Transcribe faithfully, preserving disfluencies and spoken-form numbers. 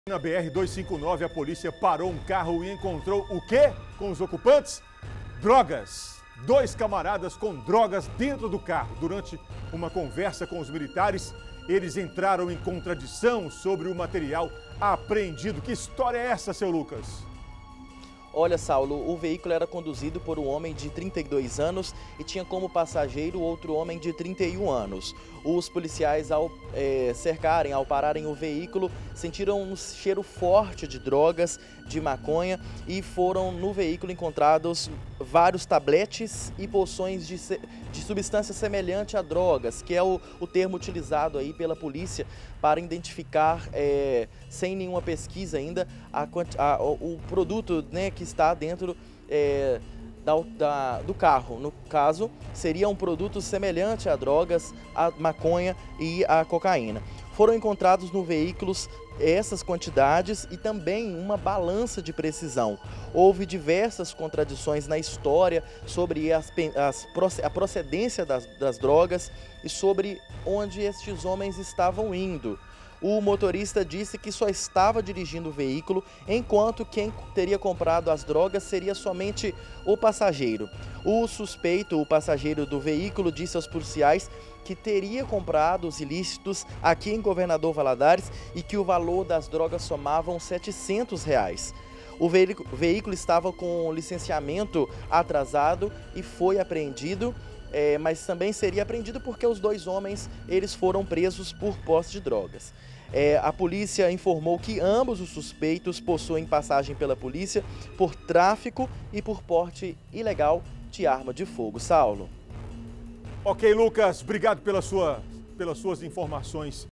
Na B R duzentos e cinquenta e nove, a polícia parou um carro e encontrou o quê com os ocupantes? Drogas. Dois camaradas com drogas dentro do carro. Durante uma conversa com os militares, eles entraram em contradição sobre o material apreendido. Que história é essa, seu Lucas? Olha, Saulo, o veículo era conduzido por um homem de trinta e dois anos e tinha como passageiro outro homem de trinta e um anos. Os policiais, ao é, cercarem, ao pararem o veículo, sentiram um cheiro forte de drogas, de maconha, e foram no veículo encontrados vários tabletes e poções de, de substância semelhante a drogas, que é o, o termo utilizado aí pela polícia para identificar, é, sem nenhuma pesquisa ainda, a, a, o produto, né, que está dentro é, da, da, do carro. No caso, seria um produto semelhante a drogas, a maconha e a cocaína. Foram encontrados no veículo essas quantidades e também uma balança de precisão. Houve diversas contradições na história sobre as, as, a procedência das, das drogas e sobre onde estes homens estavam indo. O motorista disse que só estava dirigindo o veículo, enquanto quem teria comprado as drogas seria somente o passageiro. O suspeito, o passageiro do veículo, disse aos policiais que teria comprado os ilícitos aqui em Governador Valadares e que o valor das drogas somavam setecentos reais. O veículo estava com licenciamento atrasado e foi apreendido. É, mas também seria apreendido porque os dois homens eles foram presos por posse de drogas. É, a polícia informou que ambos os suspeitos possuem passagem pela polícia por tráfico e por porte ilegal de arma de fogo. Saulo. Ok, Lucas, obrigado pela sua, pelas suas informações.